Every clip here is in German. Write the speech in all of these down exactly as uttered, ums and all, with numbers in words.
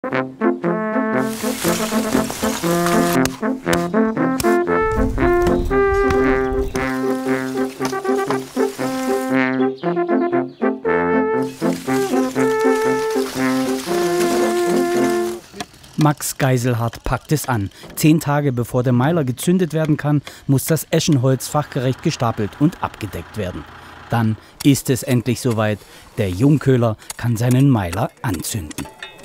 Max Geiselhardt packt es an. Zehn Tage bevor der Meiler gezündet werden kann, muss das Eschenholz fachgerecht gestapelt und abgedeckt werden. Dann ist es endlich soweit. Der Jungköhler kann seinen Meiler anzünden.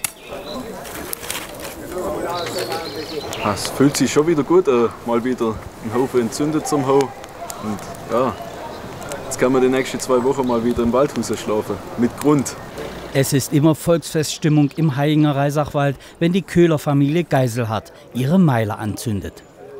Es fühlt sich schon wieder gut an, mal wieder einen Haufen entzündet zu haben. Und ja, jetzt kann man die nächsten zwei Wochen mal wieder im Waldhaus schlafen. Mit Grund. Es ist immer Volksfeststimmung im Haiinger Reisachwald, wenn die Köhlerfamilie Geiselhardt ihre Meiler anzündet.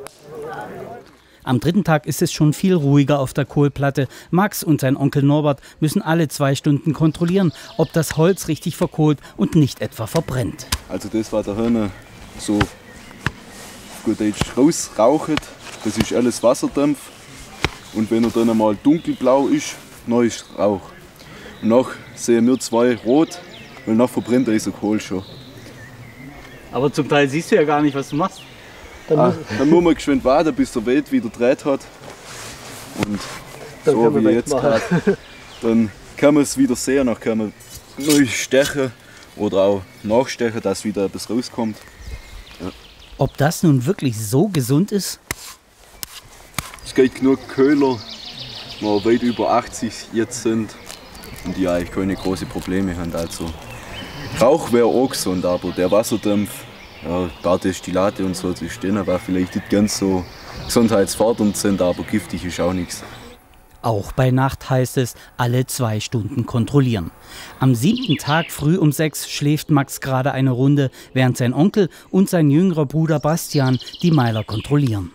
Am dritten Tag ist es schon viel ruhiger auf der Kohlplatte. Max und sein Onkel Norbert müssen alle zwei Stunden kontrollieren, ob das Holz richtig verkohlt und nicht etwa verbrennt. Also das, was der Hörner so gut rausraucht, das ist alles Wasserdampf. Und wenn er dann einmal dunkelblau ist, dann ist Rauch. Und nach sehen wir zwei rot, weil nach verbrennt dieser Kohl schon. Aber zum Teil siehst du ja gar nicht, was du machst. Dann, ah, dann muss man geschwind warten, bis der Wind wieder dreht hat. Und dann so wie jetzt gerade. Dann kann man es wieder sehen, dann kann man neu stechen oder auch nachstechen, dass wieder etwas rauskommt. Ja. Ob das nun wirklich so gesund ist? Es gibt genug Köhler, die weit über achtzig jetzt sind und die eigentlich keine großen Probleme haben. Also, Rauch wäre auch gesund, aber der Wasserdampf, ja, ein paar Destillate und so zu stehen, war vielleicht nicht ganz so gesundheitsfördernd sind, aber giftig ist auch nichts. Auch bei Nacht heißt es, alle zwei Stunden kontrollieren. Am siebten Tag früh um sechs schläft Max gerade eine Runde, während sein Onkel und sein jüngerer Bruder Bastian die Meiler kontrollieren.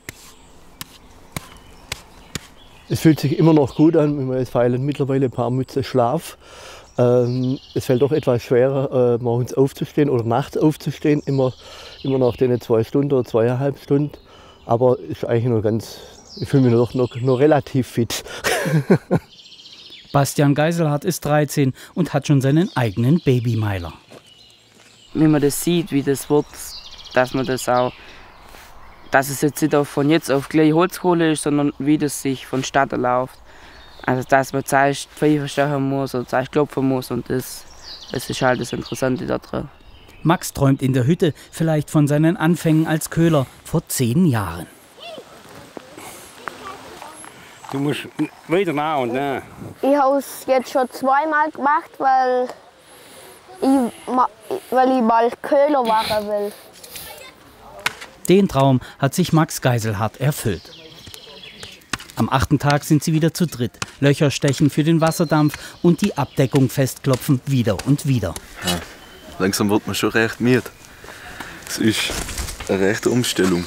Es fühlt sich immer noch gut an, es feilen mittlerweile ein paar Mütze Schlaf. Ähm, es fällt doch etwas schwerer, äh, morgens aufzustehen oder nachts aufzustehen, immer, immer nach den zwei Stunden oder zweieinhalb Stunden. Aber ist eigentlich noch ganz, ich fühle mich noch, noch, noch relativ fit. Bastian Geiselhardt ist dreizehn und hat schon seinen eigenen Babymeiler. Wenn man das sieht, wie das wird, dass man das auch, dass es jetzt nicht auch von jetzt auf gleich Holzkohle ist, sondern wie das sich vonstatten läuft. Also dass man zuerst Pfeife stechen muss oder zuerst klopfen muss und das, das ist halt das Interessante daran. Max träumt in der Hütte vielleicht von seinen Anfängen als Köhler vor zehn Jahren. Du musst weiter nach und nach. Ich habe es jetzt schon zweimal gemacht, weil ich, weil ich mal Köhler machen will. Den Traum hat sich Max Geiselhardt erfüllt. Am achten Tag sind sie wieder zu dritt. Löcher stechen für den Wasserdampf und die Abdeckung festklopfen wieder und wieder. Ja, langsam wird man schon recht müde. Es ist eine rechte Umstellung.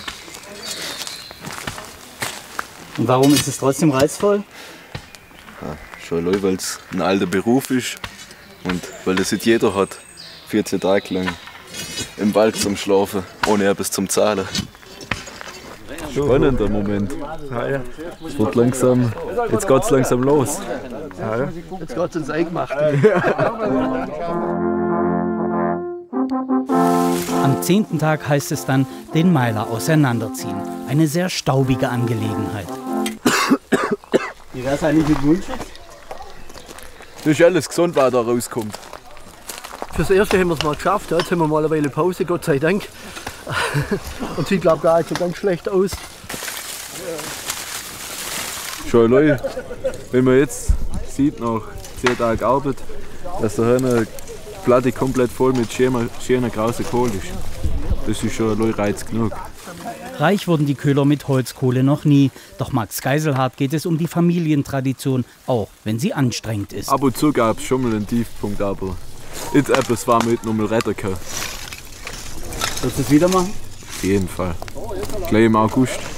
Und warum ist es trotzdem reizvoll? Ja, schon allein, weil es ein alter Beruf ist und weil das nicht jeder hat, vierzehn Tage lang im Wald zum Schlafen, ohne etwas zum Zahlen. Spannender Moment. Ja, ja. Es wird langsam, jetzt geht es langsam los. Ja, ja. Jetzt geht es ins Eingemachte. Am zehnten Tag heißt es dann, den Meiler auseinanderziehen. Eine sehr staubige Angelegenheit. Wie wäre es eigentlich mit Mundschutz? Das ist alles gesund, was da rauskommt. Fürs Erste haben wir es mal geschafft. Jetzt haben wir mal eine Weile Pause, Gott sei Dank. Und sieht, glaube ich, gar nicht so ganz schlecht aus. Schon allein, wenn man jetzt sieht, nach zehn Tagen Arbeit, dass da eine Platte komplett voll mit schöner, schöner grauer Kohle ist. Das ist schon allein Reiz genug. Reich wurden die Köhler mit Holzkohle noch nie. Doch Max Geiselhardt geht es um die Familientradition, auch wenn sie anstrengend ist. Ab und zu gab es schon mal einen Tiefpunkt, aber jetzt etwas, was man nicht noch mal retten kann. Willst du es wieder machen? Auf jeden Fall. Gleich im August.